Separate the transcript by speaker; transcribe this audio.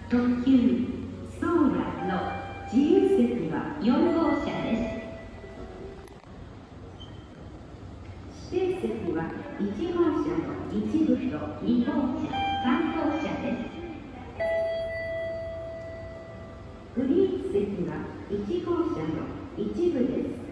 Speaker 1: 特急ソーラの自由席は4号車です。指定席は1号車の一部と2号車、3号車です。グリーン席は1号車の一部です。